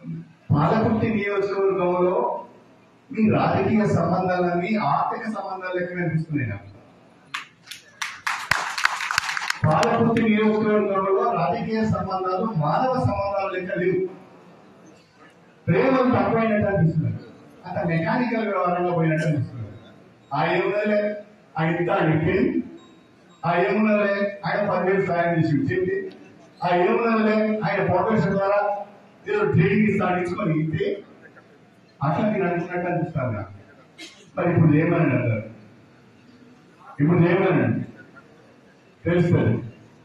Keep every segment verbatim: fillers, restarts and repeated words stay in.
పాలకుర్తి నియోజకవర్గంలో మీ రాజకీయ సంబంధాలన్నీ ఆర్థిక సంబంధాలు లెక్క కనిపిస్తున్నాయి నాకు. పాలకుర్తి నియోజకవర్గంలో రాజకీయ సంబంధాలు మానవ సంబంధాలు లెక్క లేవు. ప్రేమలు తక్కువైనట్టు అనిపిస్తున్నాయి. అంత మెకానికల్ వ్యవహారంగా పోయినట్టు అనిపిస్తుంది. ఆ ఏమున్నలే ఆయన ఇంత అడిగి ఆ ఏమున్నలే ఆయన పదివేలు సాయం చేసి ఇచ్చింది. ఆ ఏమున్నలే ఆయన ఫౌండేషన్ ద్వారా ఏదో ట్రైనింగ్ సాధించుకొని ఇస్తే అట్లా మీరు అనుకున్నట్టు అనిపిస్తాను నాకు. మరి ఇప్పుడు ఏమని అంటారు? ఇప్పుడు ఏమనండి తెలుస్తుంది.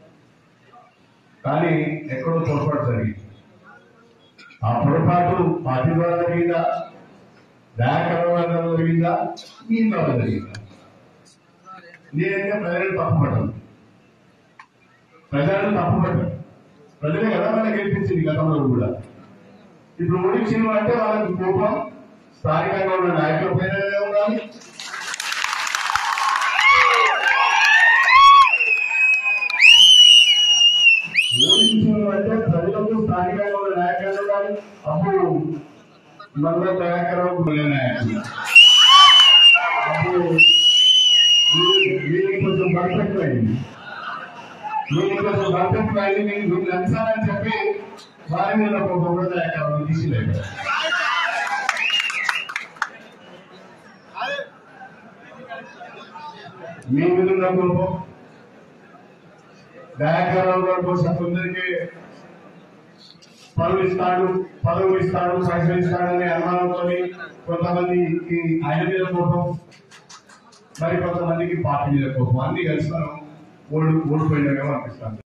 కానీ ఎక్కడో పొరపాటు జరిగింది. ఆ పొరపాటు పార్టీ ద్వారా జరిగిందా, బ్యాంక్ ద్వారా జరిగిందా, మీ ద్వారా జరిగిందా? నేనైతే ప్రజలను తప్పుపడ్డాను. ప్రజలను తప్పుపడ్డాను. ప్రజలే కదా మనకి గెలిపించింది గతంలో కూడా. ఇప్పుడు ఓడించింది అంటే వాళ్ళకి కోపం స్థానికంగా ఉన్న నాయకుల పైన ఉండాలి, ఓడించింది అంటే ప్రజలకు స్థానికంగా ఉన్న నాయకులు ఉండాలి. అప్పుడు మళ్ళీ దయాకరావు నాయకులు అప్పుడు వీళ్ళకి కొంచెం పర్ఫెక్ట్ అయింది. వీళ్ళకి కొంచెం పర్ఫెక్ట్ అయింది. నేను వీళ్ళు అంచాలని చెప్పి వారి మీద ఒక కూడా దయాకరావు తీసిలేదు. మీ మీద ఉన్న కోపం దయాకరావు గారి కోసం కొందరికి పనులు ఇస్తాడు, పదవులు ఇస్తాడు, పైసలు ఇస్తాడనే అనుమానంతో కొంతమందికి ఆయన మీద కోపం, మరి కొంతమందికి పార్టీ మీద కోపం, అన్ని కలిసి మనం ఓడి ఓడిపోయినగా అనిపిస్తాను.